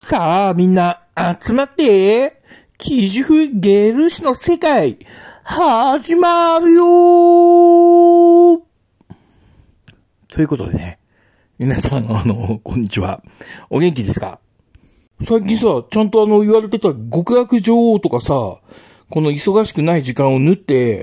さあ、みんな、集まって、キジフゲルシの世界、始まるよーということでね、皆さん、こんにちは。お元気ですか？最近さ、ちゃんと言われてた極悪女王とかさ、この忙しくない時間を縫って、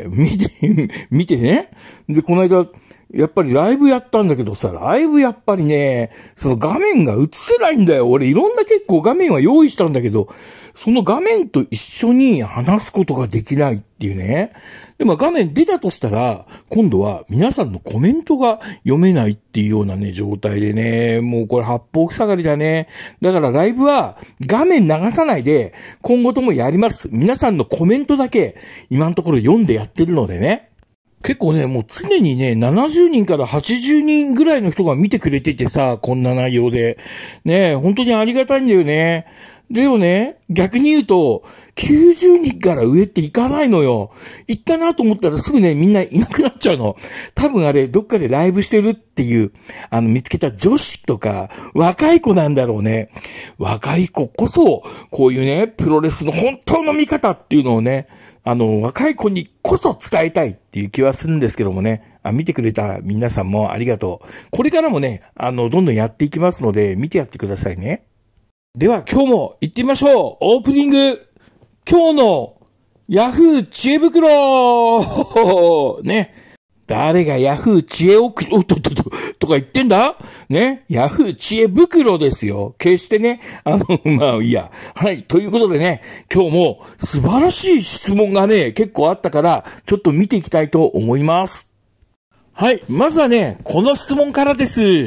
見てね。で、この間、やっぱりライブやったんだけどさ、ライブやっぱりね、その画面が映せないんだよ。俺いろんな結構画面は用意したんだけど、その画面と一緒に話すことができないっていうね。でも画面出たとしたら、今度は皆さんのコメントが読めないっていうようなね、状態でね、もうこれ八方塞がりだね。だからライブは画面流さないで、今後ともやります。皆さんのコメントだけ今のところ読んでやってるのでね。結構ね、もう常にね、70人から80人ぐらいの人が見てくれててさ、こんな内容で。ね、本当にありがたいんだよね。でもね、逆に言うと、90人から上っていかないのよ。行ったなと思ったらすぐね、みんないなくなっちゃうの。多分あれ、どっかでライブしてるっていう、見つけた女子とか、若い子なんだろうね。若い子こそ、こういうね、プロレスの本当の見方っていうのをね、若い子にこそ伝えたいっていう気はするんですけどもね。見てくれた皆さんもありがとう。これからもね、どんどんやっていきますので、見てやってくださいね。では今日も行ってみましょう。オープニング。今日のヤフー知恵袋ね。誰がヤフー知恵とか言ってんだね。ヤフー知恵袋ですよ。決してね。まあいいや。はい。ということでね、今日も素晴らしい質問がね、結構あったから、ちょっと見ていきたいと思います。はい。まずはね、この質問からです。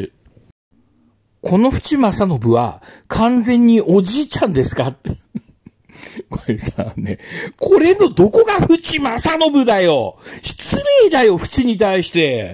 この淵正信は完全におじいちゃんですかってこれさ、ね、これのどこが淵正信だよ。失礼だよ、淵に対して。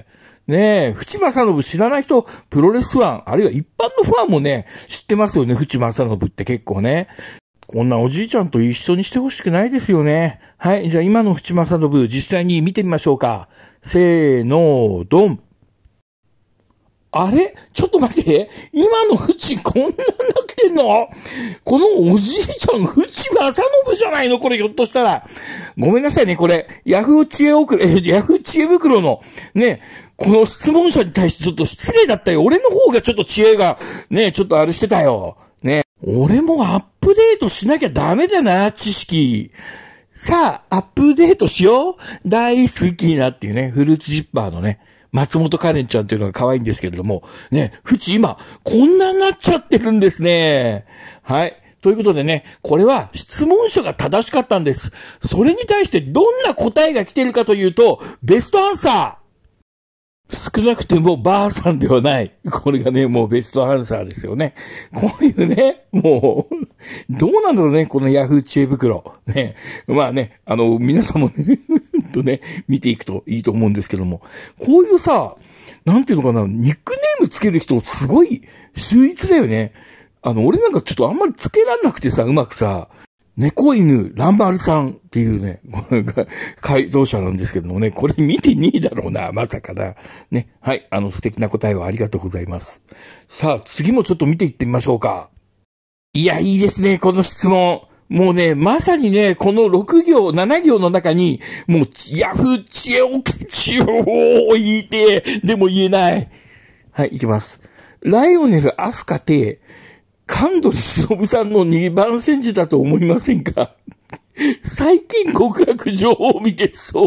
ねえ、淵正信知らない人、プロレスファン、あるいは一般のファンもね、知ってますよね、淵正信って結構ね。こんなおじいちゃんと一緒にしてほしくないですよね。はい、じゃあ今の淵正信、実際に見てみましょうか。せーの、ドン。あれちょっと待って。今の淵こんなんなってんの？このおじいちゃん、淵正信じゃないのこれひょっとしたら。ごめんなさいね、これ。ヤフー知恵袋の、ね、この質問者に対してちょっと失礼だったよ。俺の方がちょっと知恵が、ね、ちょっとあれしてたよ。ね。俺もアップデートしなきゃダメだな、知識。さあ、アップデートしよう。大好きなっていうね、フルーツジッパーのね。松本カレンちゃんっていうのが可愛いんですけれども、ね、淵今、こんなになっちゃってるんですね。はい。ということでね、これは質問者が正しかったんです。それに対してどんな答えが来てるかというと、ベストアンサー。少なくてもばあさんではない。これがね、もうベストアンサーですよね。こういうね、もう、どうなんだろうね、このヤフー知恵袋。ね。まあね、皆さんもね、見ていくといいと思うんですけども。こういうさ、なんていうのかな、ニックネームつける人すごい秀逸だよね。俺なんかちょっとあんまりつけらんなくてさ、うまくさ、猫犬ランバルさんっていうね、回答者なんですけどもね、これ見てねえだろうな、まさかな。ね。はい。素敵な答えをありがとうございます。さあ、次もちょっと見ていってみましょうか。いや、いいですね、この質問。もうね、まさにね、この6行、7行の中に、もう、ヤフー知恵を言いて、でも言えない。はい、いきます。ライオネル・アスカって神取忍さんの2番煎じだと思いませんか？最近極悪女王を見てそう。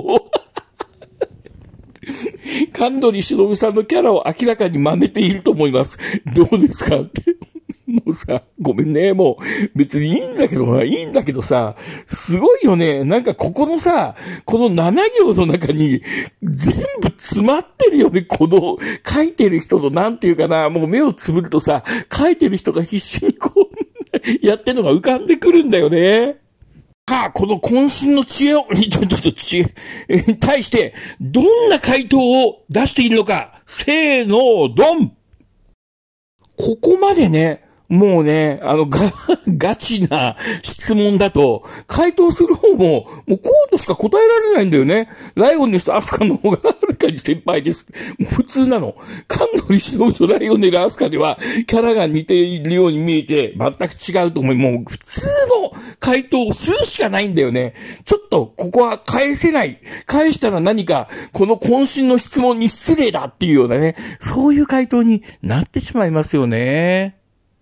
神取忍さんのキャラを明らかに真似ていると思います。どうですかって。もうさ、ごめんね、もう、別にいいんだけどさ、すごいよね。なんかここのさ、この7行の中に、全部詰まってるよね、この、書いてる人の、なんていうかな、もう目をつぶるとさ、書いてる人が必死にこう、やってるのが浮かんでくるんだよね。この渾身の知恵に対して、どんな回答を出しているのか、せーの、ドン！ここまでね、 もうね、ガチな質問だと、回答する方も、もうこうとしか答えられないんだよね。ライオネスアスカの方がはるかに先輩です。もう普通なの。神取忍とライオネルアスカでは、キャラが似ているように見えて、全く違うと思い、もう普通の回答をするしかないんだよね。ちょっと、ここは返せない。返したら何か、この渾身の質問に失礼だっていうようなね、そういう回答になってしまいますよね。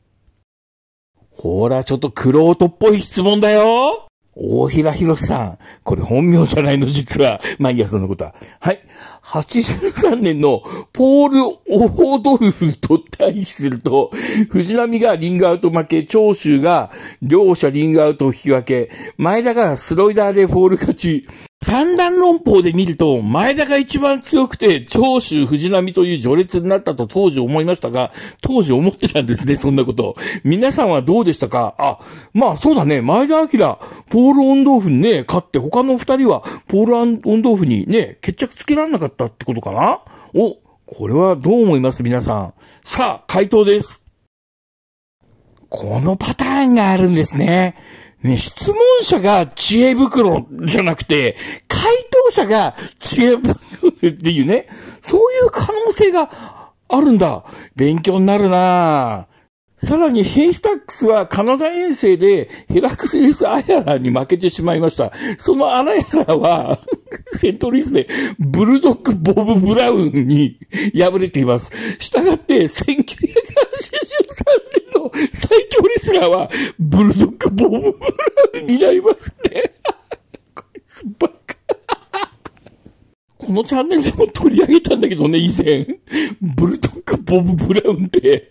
ほら、ちょっと玄人っぽい質問だよ。大平博さん。これ本名じゃないの、実は。まあいいや、そんなことは。はい。83年のポール・オードルフと対比すると、藤波がリングアウト負け、長州が両者リングアウトを引き分け、前田がスロイダーでフォール勝ち。三段論法で見ると、前田が一番強くて、長州藤波という序列になったと当時思いましたが、当時思ってたんですね、そんなこと。皆さんはどうでしたか？あ、まあそうだね、前田明、ポール・オンドーフにね、勝って他の二人は、ポール・オンドーフにね、決着つけられなかったってことかな？お、これはどう思います皆さん。さあ、回答です。このパターンがあるんですね。ね、質問者が知恵袋じゃなくて、回答者が知恵袋っていうね、そういう可能性があるんだ。勉強になるなぁ。さらにヘイスタックスはカナダ遠征でヘラクセレス・アヤラに負けてしまいました。そのアヤラはセントルイスでブルドッグ・ボブ・ブラウンに敗れています。したがって1983年の最強レスラーはブルドッグ・ボブ・ブラウンになりますね。こいつバカ。このチャンネルでも取り上げたんだけどね、以前。ブルドッグ・ボブ・ブラウンって、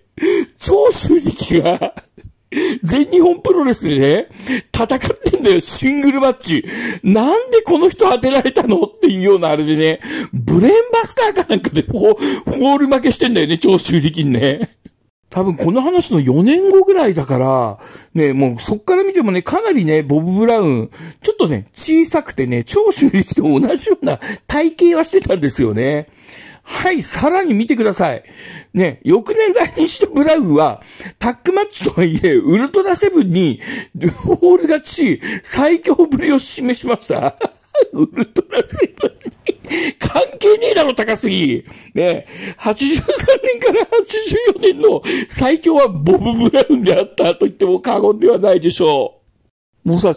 長州力が、全日本プロレスでね、戦ってんだよ、シングルマッチ。なんでこの人当てられたのっていうようなあれでね、ブレーンバスターかなんかでフォール負けしてんだよね、長州力にね。多分この話の4年後ぐらいだから、ね、もうそっから見てもね、かなりね、ボブ・ブラウン、ちょっとね、小さくてね、長州力と同じような体型はしてたんですよね。はい、さらに見てください。ね、翌年来日したブラウンは、タッグマッチとはいえ、ウルトラセブンに、フォール勝ちし、最強ぶりを示しました。ウルトラセブンに、関係ねえだろ、高杉。ね、83年から84年の最強はボブ・ブラウンであったと言っても過言ではないでしょう。もうさ、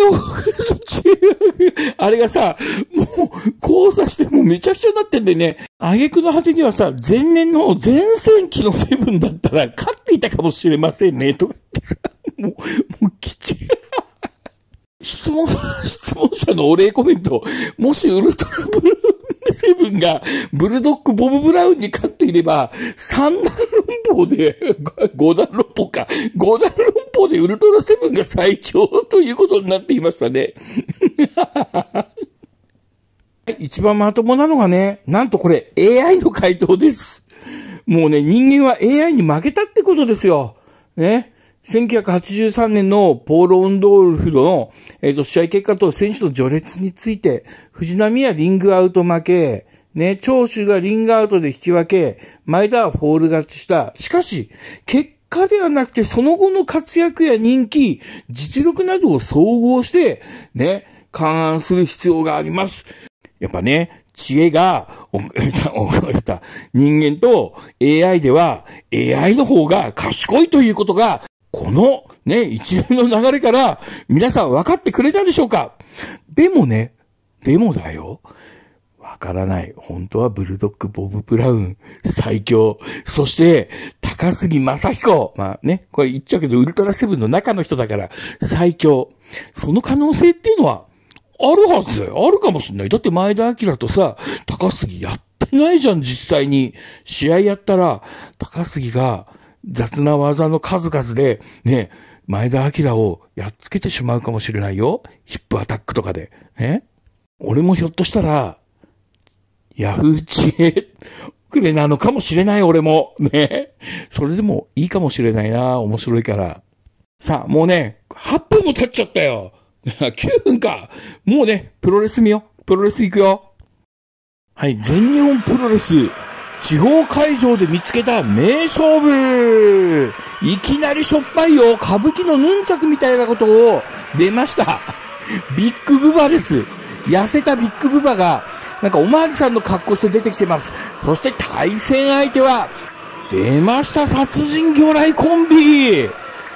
あれがさ、もう、交差してもうめちゃくちゃになってんでね、挙句の果てにはさ、前年の前世紀のセブンだったら勝っていたかもしれませんね、とかってさ、もう、きち質問者のお礼コメント、もしウルトラブルーセブンがブルドッグボブ・ブラウンに勝っていれば、3段論法で、5段論法か、5段論法でウルトラセブンが最強ということになっていましたね。一番まともなのがね、なんとこれ AI の回答です。もうね、人間は AI に負けたってことですよ。ね。1983年のポール・オンドールフの、試合結果と選手の序列について、藤波はリングアウト負け、ね、長州がリングアウトで引き分け、前田はフォール勝ちした。しかし、結果ではなくてその後の活躍や人気、実力などを総合して、ね、勘案する必要があります。やっぱね、知恵が、人間と AI では AI の方が賢いということが、このね、一連の流れから皆さん分かってくれたでしょうか？でもだよ。わからない。本当はブルドッグボブ・ブラウン最強。そして、高杉正彦。まあね、これ言っちゃうけど、ウルトラセブンの中の人だから最強。その可能性っていうのはあるはずだよ。あるかもしれない。だって前田明とさ、高杉やってないじゃん、実際に。試合やったら、高杉が雑な技の数々で、ね、前田明をやっつけてしまうかもしれないよ。ヒップアタックとかで。俺もひょっとしたら、ヤフー知恵くれなのかもしれない、俺も。ね。それでもいいかもしれないな。面白いから。さあ、もうね、8分も経っちゃったよ。9分か。もうね、プロレス見よ。プロレス行くよ。はい、全日本プロレス。 地方会場で見つけた名勝負。いきなりしょっぱいよ。歌舞伎のヌンチャクみたいなことを出ました。ビッグブバです。痩せたビッグブバが、なんかおまわりさんの格好して出てきてます。そして対戦相手は、出ました、殺人魚雷コンビ。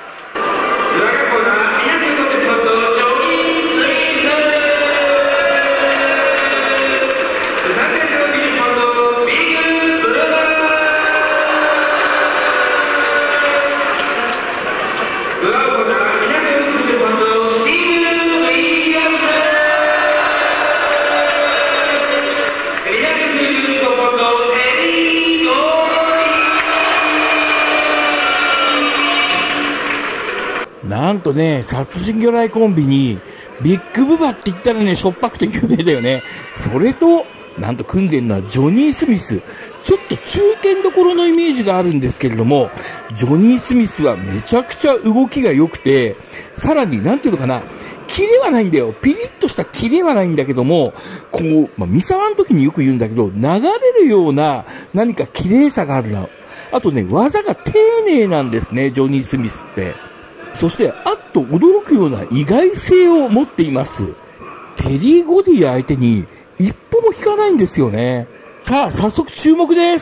なんとね、殺人魚雷コンビに、ビッグブバって言ったらね、しょっぱくて有名だよね。それと、なんと組んでるのはジョニー・スミス。ちょっと中堅どころのイメージがあるんですけれども、ジョニー・スミスはめちゃくちゃ動きが良くて、さらに、なんていうのかな、キレはないんだよ。ピリッとしたキレはないんだけども、こう、ミサワの時によく言うんだけど、流れるような何か綺麗さがあるな。あとね、技が丁寧なんですね、ジョニー・スミスって。そして、あっと驚くような意外性を持っています。テリー・ゴディ相手に一歩も引かないんですよね。さあ、早速注目です。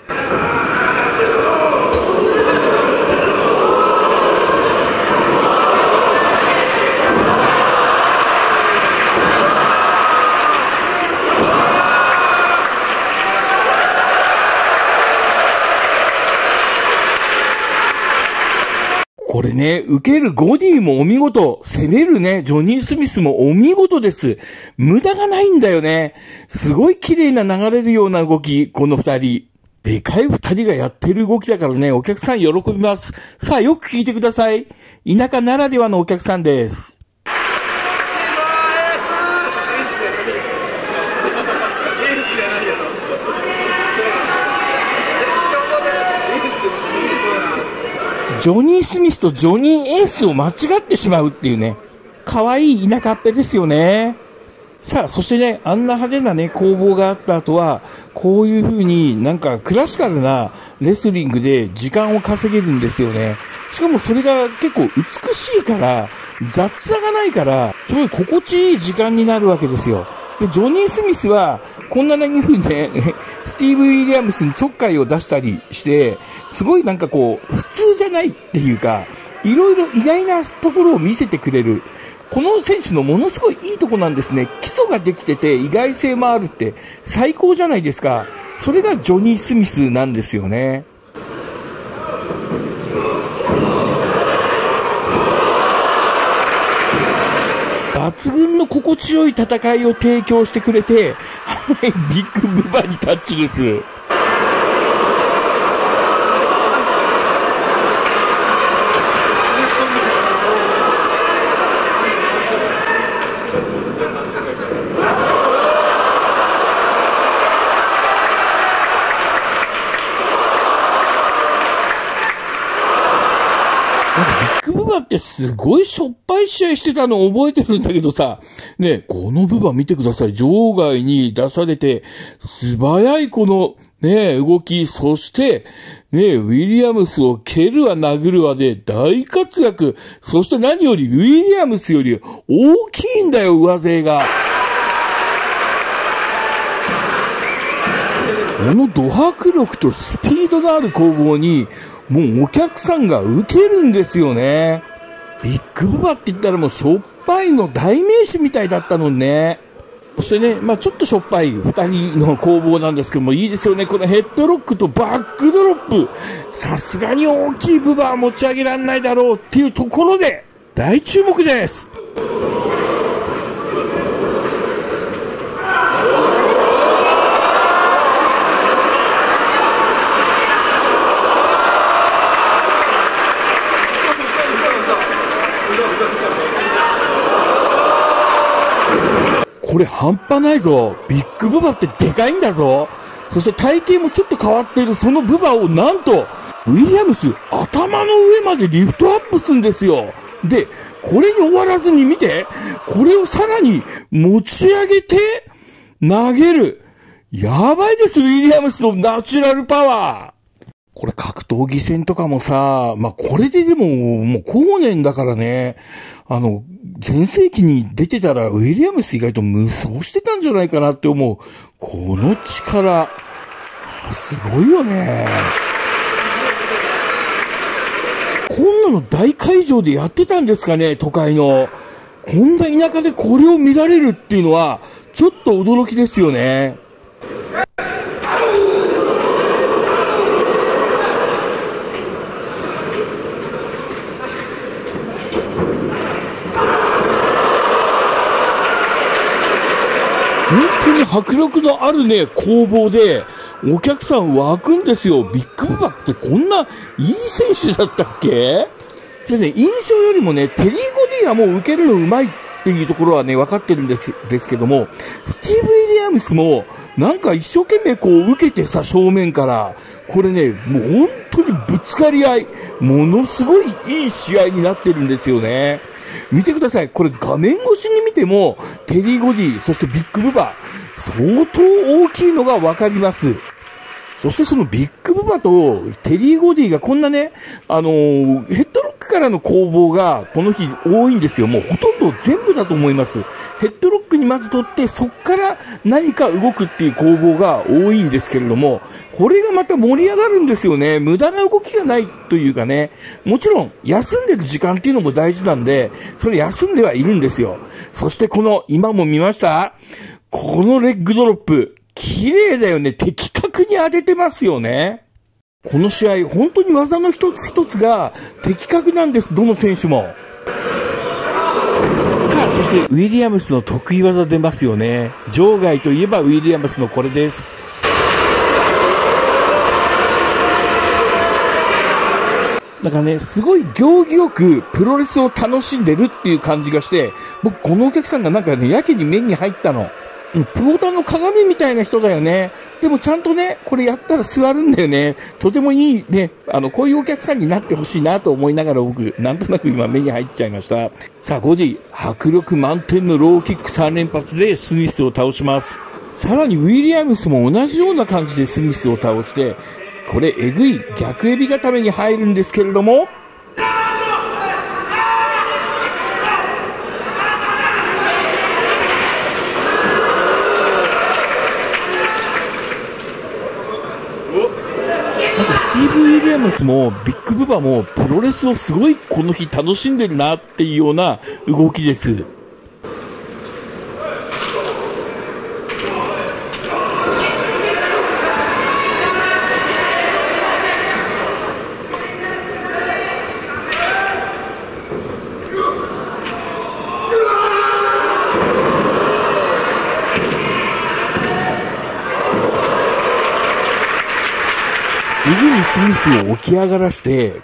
これね、受けるゴディもお見事。攻めるね、ジョニー・スミスもお見事です。無駄がないんだよね。すごい綺麗な流れるような動き、この二人。でかい二人がやってる動きだからね、お客さん喜びます。さあ、よく聞いてください。田舎ならではのお客さんです。ジョニー・スミスとジョニー・エースを間違ってしまうっていうね。可愛い田舎っぺですよね。さあ、そしてね、あんな派手なね、攻防があった後は、こういう風になんかクラシカルなレスリングで時間を稼げるんですよね。しかもそれが結構美しいから、雑さがないから、すごい心地いい時間になるわけですよ。で、ジョニー・スミスは、こんな風にね、スティーブ・ウィリアムスにちょっかいを出したりして、すごいなんかこう、普通じゃないっていうか、いろいろ意外なところを見せてくれる。この選手のものすごいいいとこなんですね。基礎ができてて意外性もあるって最高じゃないですか。それがジョニー・スミスなんですよね。抜群の心地よい戦いを提供してくれて、はい、ビッグブバにタッチです。ビッグブバってすごいしょっぱい試合してたの覚えてるんだけどさ、ね、このブバ見てください。場外に出されて、素早いこの、ね、動き、そして、ね、ウィリアムスを蹴るわ殴るわで大活躍。そして何よりウィリアムスより大きいんだよ、上背が。このド迫力とスピードのある攻防に、もうお客さんが受けるんですよね。ビッグブバって言ったらもうしょっぱいの代名詞みたいだったのにね。そしてね、ちょっとしょっぱい二人の攻防なんですけども、いいですよね。このヘッドロックとバックドロップ。さすがに大きいブバは持ち上げられないだろうっていうところで、大注目です。これ半端ないぞ。ビッグブバってでかいんだぞ。そして体型もちょっと変わっているそのブバをなんと、ウィリアムス頭の上までリフトアップするんですよ。で、これに終わらずに見て、これをさらに持ち上げて投げる。 やばいです、ウィリアムスのナチュラルパワー。これ格闘技戦とかもさ、まあ、これででも、もう後年だからね、前世紀に出てたらウィリアムス意外と無双してたんじゃないかなって思う。この力、すごいよね。こんなの大会場でやってたんですかね、都会の。こんな田舎でこれを見られるっていうのは、ちょっと驚きですよね。本当に迫力のあるね、攻防で、お客さん湧くんですよ。ビッグブバってこんないい選手だったっけ？でね、印象よりもね、テリー・ゴディはもう受けるのうまいっていうところはね、分かってるんですけども、スティーブ・ウィリアムスも、なんか一生懸命こう受けてさ、正面から、これね、もう本当にぶつかり合い、ものすごいいい試合になってるんですよね。見てください。これ画面越しに見ても、テリー・ゴディ、そしてビッグブバ、相当大きいのがわかります。そしてそのビッグブバとテリー・ゴディがこんなね、ヘッドロックからの攻防がこの日多いんですよ。もうほとんど全部だと思います。ヘッドロックにまず取って、そっから何か動くっていう攻防が多いんですけれども、これがまた盛り上がるんですよね。無駄な動きがないというかね。もちろん休んでる時間っていうのも大事なんで、それ休んではいるんですよ。そしてこの、今も見ました？このレッグドロップ。綺麗だよね。的確に当ててますよね。この試合、本当に技の一つ一つが的確なんです。どの選手も。さあ、そしてウィリアムスの得意技出ますよね。場外といえばウィリアムスのこれです。だからね、すごい行儀よくプロレスを楽しんでるっていう感じがして、僕このお客さんがなんかね、やけに目に入ったの。プロタの鏡みたいな人だよね。でもちゃんとね、これやったら座るんだよね。とてもいいね、こういうお客さんになってほしいなと思いながら僕、なんとなく今目に入っちゃいました。さあ、ゴディ、迫力満点のローキック3連発でスミスを倒します。さらにウィリアムスも同じような感じでスミスを倒して、これえぐい逆エビ固めに入るんですけれども、なんかスティーブ・ウィリアムスもビッグブバもプロレスをすごいこの日楽しんでるなっていうような動きです。右にスミスを起き上がらして、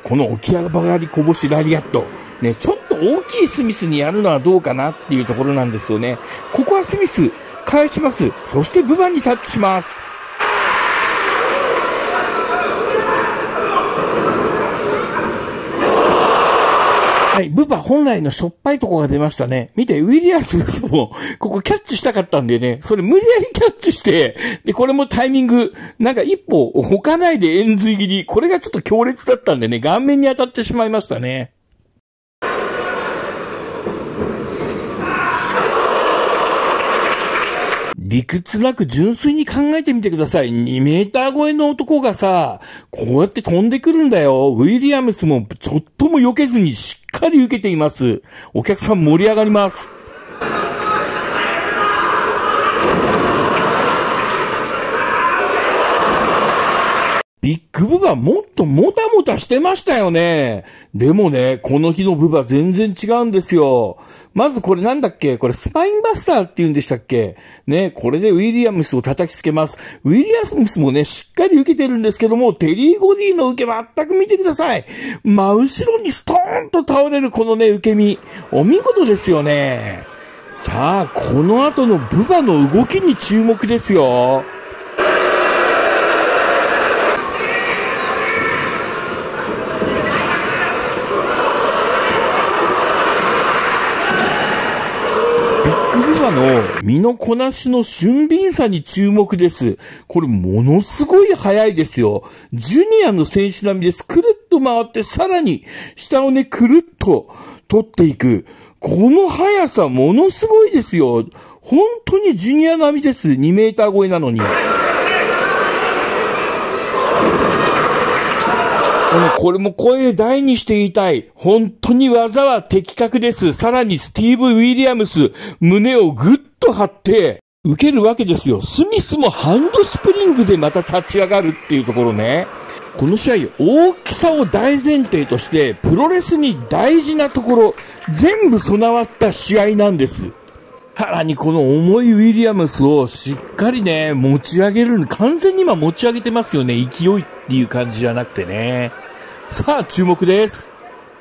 この起き上がりこぼしラリアット。ね、ちょっと大きいスミスにやるのはどうかなっていうところなんですよね。ここはスミス、返します。そしてブバにタッチします。はい、ブバ本来のしょっぱいとこが出ましたね。見て、ウィリアムスも、ここキャッチしたかったんでね、それ無理やりキャッチして、で、これもタイミング、なんか一歩置かないで円髄切り、これがちょっと強烈だったんでね、顔面に当たってしまいましたね。理屈なく純粋に考えてみてください。2メーター超えの男がさ、こうやって飛んでくるんだよ。ウィリアムスもちょっとも避けずにしっかり受けています。お客さん盛り上がります。ビッグブバもっともたもたしてましたよね。でもね、この日のブバ全然違うんですよ。まずこれなんだっけ？これスパインバスターって言うんでしたっけ？ね、これでウィリアムスを叩きつけます。ウィリアムスもね、しっかり受けてるんですけども、テリー・ゴディの受け全く見てください。真後ろにストーンと倒れるこのね、受け身。お見事ですよね。さあ、この後のブバの動きに注目ですよ。 バの身のこなしの俊敏さに注目です。これものすごい速いですよ。ジュニアの選手並みです。くるっと回ってさらに下をね、くるっと取っていく。この速さものすごいですよ。本当にジュニア並みです。2メーター超えなのに。これも声大にして言いたい。本当に技は的確です。さらにスティーブ・ウィリアムス、胸をぐっと張って受けるわけですよ。スミスもハンドスプリングでまた立ち上がるっていうところね。この試合、大きさを大前提として、プロレスに大事なところ、全部備わった試合なんです。さらにこの重いウィリアムスをしっかりね、持ち上げる。完全に今持ち上げてますよね。勢いっていう感じじゃなくてね。さあ、注目です。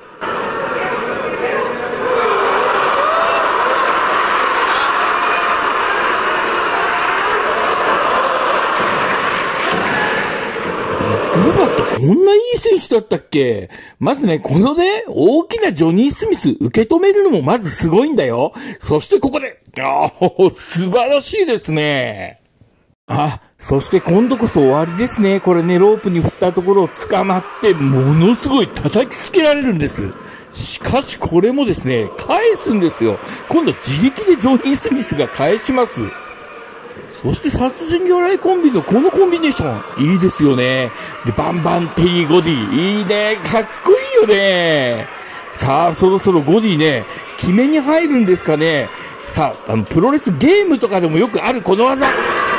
ビッグ・ブバってこんないい選手だったっけ？まずね、このね、大きなジョニー・スミス受け止めるのもまずすごいんだよ。そしてここで、素晴らしいですね。そして今度こそ終わりですね。これね、ロープに振ったところを捕まって、ものすごい叩きつけられるんです。しかしこれもですね、返すんですよ。今度自力でジョニー・スミスが返します。そして殺人魚雷コンビのこのコンビネーション、いいですよね。で、バンバンテリー・ゴディ、いいね。かっこいいよね。さあ、そろそろゴディね、決めに入るんですかね。さあ、プロレスゲームとかでもよくあるこの技。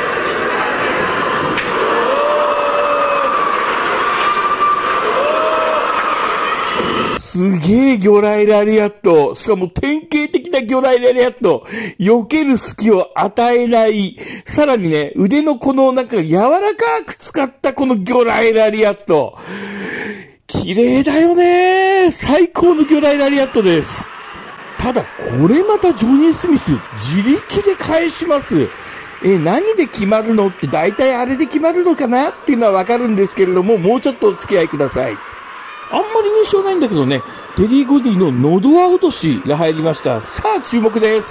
すげえ魚雷ラリアット。しかも典型的な魚雷ラリアット。避ける隙を与えない。さらにね、腕のこのなんか柔らかく使ったこの魚雷ラリアット。綺麗だよね。最高の魚雷ラリアットです。ただ、これまたジョニー・スミス、自力で返します。何で決まるのって大体あれで決まるのかなっていうのはわかるんですけれども、もうちょっとお付き合いください。あんまり印象ないんだけどね、テリー・ゴディの喉輪落としが入りました。さあ、注目です。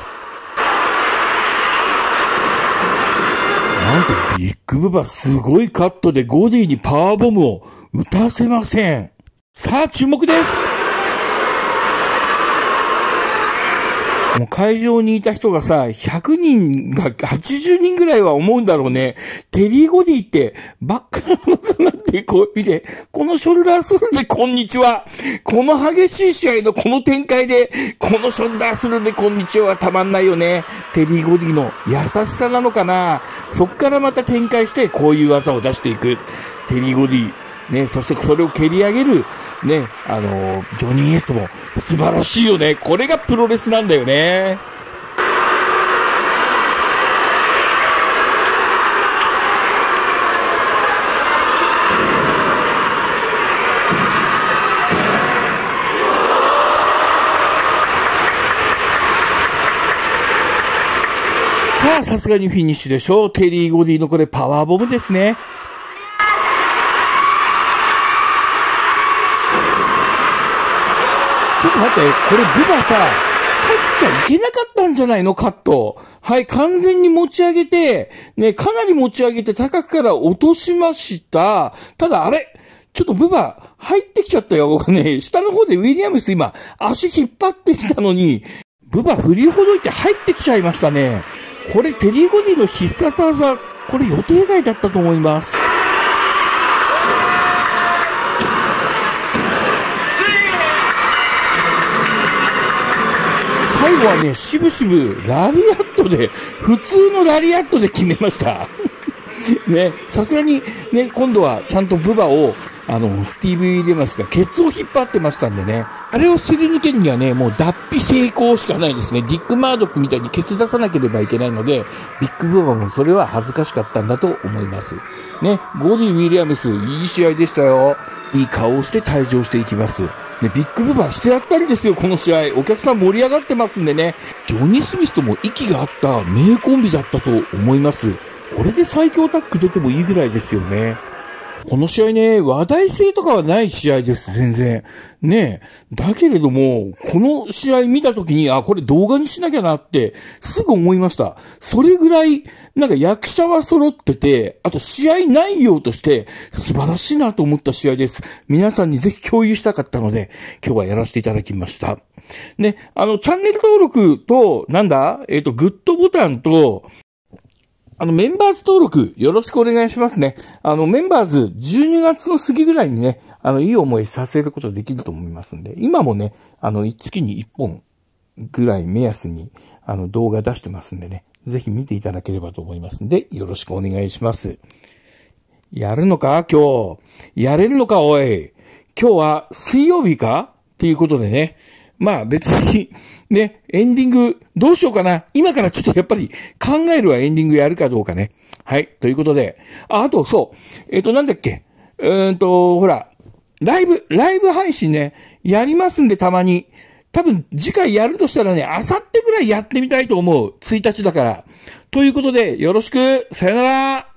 なんと、ビッグ・ブバすごいカットでゴディにパワーボムを打たせません。さあ、注目です。もう会場にいた人がさ、100人が80人ぐらいは思うんだろうね。テリー・ゴディってばっかなのかなってこう見て、このショルダースルーでこんにちは。この激しい試合のこの展開で、このショルダースルーでこんにちははたまんないよね。テリー・ゴディの優しさなのかな。そっからまた展開してこういう技を出していく。テリー・ゴディ。ね、そしてそれを蹴り上げる、ね、ジョニー・エースも素晴らしいよね。これがプロレスなんだよね。さあ、さすがにフィニッシュでしょう。テリー・ゴディのこれパワーボムですね。ちょっと待って、これブバさ、入っちゃいけなかったんじゃないのカット。はい、完全に持ち上げて、ね、かなり持ち上げて高くから落としました。ただあれ、ちょっとブバ入ってきちゃったよ。僕ね、下の方でウィリアムス今、足引っ張ってきたのに、ブバ振りほどいて入ってきちゃいましたね。これテリー・ゴディの必殺技、これ予定外だったと思います。最後はね、しぶしぶラリアットで、普通のラリアットで決めました。ね、さすがにね、今度はちゃんとブバを、スティーブ・ウィリアムスがケツを引っ張ってましたんでね。あれをすり抜けるにはね、もう脱皮成功しかないですね。ディック・マードックみたいにケツ出さなければいけないので、ビッグ・ブバもそれは恥ずかしかったんだと思います。ね、ゴディ・ウィリアムス、いい試合でしたよ。いい顔をして退場していきます。ね、ビッグ・ブバしてやったんですよ、この試合。お客さん盛り上がってますんでね。ジョニー・スミスとも息が合った名コンビだったと思います。これで最強タッグ出てもいいぐらいですよね。 この試合ね、話題性とかはない試合です、全然。ねえ。だけれども、この試合見たときに、これ動画にしなきゃなって、すぐ思いました。それぐらい、なんか役者は揃ってて、あと試合内容として、素晴らしいなと思った試合です。皆さんにぜひ共有したかったので、今日はやらせていただきました。ね、チャンネル登録と、グッドボタンと、メンバーズ登録よろしくお願いしますね。メンバーズ12月の過ぎぐらいにね、いい思いさせることできると思いますんで、今もね、月に1本ぐらい目安に、動画出してますんでね、ぜひ見ていただければと思いますんで、よろしくお願いします。やるのか今日。やれるのかおい。今日は水曜日かっていうことでね、まあ別にね、エンディングどうしようかな。今からちょっとやっぱり考えるわ、エンディングやるかどうかね。はい。ということで。あとそう。なんだっけ。ほら、ライブ配信ね、やりますんでたまに。多分次回やるとしたらね、あさってぐらいやってみたいと思う。1日だから。ということで、よろしく。さよなら。